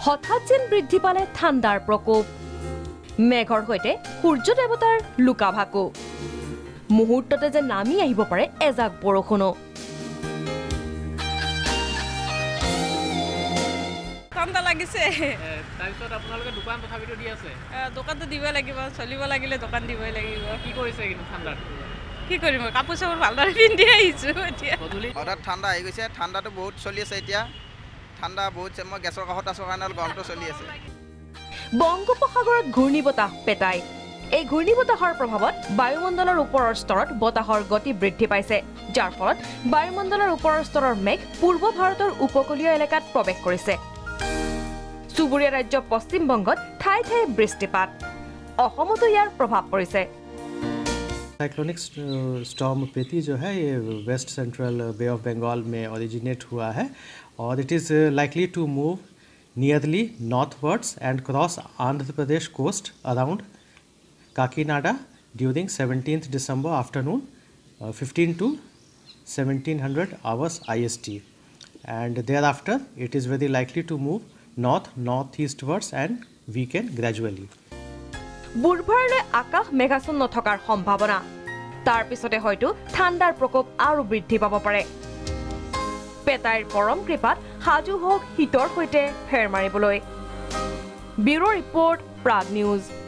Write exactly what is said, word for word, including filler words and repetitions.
হঠাৎ যেন বৃদ্ধি পালে ঠাণ্ডাৰ প্ৰকোপ মেঘৰ সৈতে সূৰ্য দেৱতাৰ লুকা ভাকু মুহূৰ্ততে যে নামি আহিব পাৰে এজাক বৰষুণো ঠাণ্ডা লাগিছে তাৰপিছত আপোনালোকে দোকান তথাপিতো দি আছে দোকানটো দিব লাগিব চলিব লাগিলে দোকান দিবই লাগিব কি কৰিছে কিন্তু ঠাণ্ডাত কি কৰিম কাপোৰ চাপোৰ ভালদৰে পিন্ধি আহিছো এতিয়া হঠাৎ ঠাণ্ডা আহি গৈছে ঠাণ্ডাটো বহুত চলি আছে এতিয়া ঠাণ্ডা বহুত মই গেছৰ কাষত আছো কাৰণে গৰমটো চলি আছে বংগোপসাগৰত ঘূৰ্ণীবতাহ পেটাই এই ঘূৰ্ণীবতাহৰ প্ৰভাৱত বায়ুমণ্ডলৰ ওপৰৰ স্তৰত বতাহৰ গতি বৃদ্ধি পাইছে যাৰ ফলত বায়ুমণ্ডলৰ ওপৰৰ স্তৰৰ মেঘ পূৰ্ব ভাৰতৰ উপকূলীয় এলেকাত প্ৰৱেশ কৰিছে চুবুৰীয়া ৰাজ্য পশ্চিম বংগত ঠাই ঠাই বৃষ্টিপাত অসমতো ইয়াৰ প্ৰভাৱ পৰিছে साइक्लोनिक स्टॉर्म प्रीति जो है ये west central bay of Bengal में ओरिजिनेट हुआ है और it is likely to move nearly northwards and cross Andhra Pradesh coast around Kakinada during seventeenth December afternoon fifteen to seventeen hundred hours I S T and thereafter it is very likely to move north north eastwards and weaken gradually বুধবাৰলৈ আকাশ মেঘাচ্ছন্ন থকাৰ সম্ভাৱনা তাৰ পিছতে হয়তো ঠাণ্ডাৰ প্ৰকোপ আৰু বৃদ্ধি পাব পাৰে পেটাইৰ পৰম কৃপাত সাজু হওক শীতৰ সৈতে ফেৰ মাৰিবলৈ ব্যুৰ' ৰিপৰ্ট প্ৰাগ নিউজ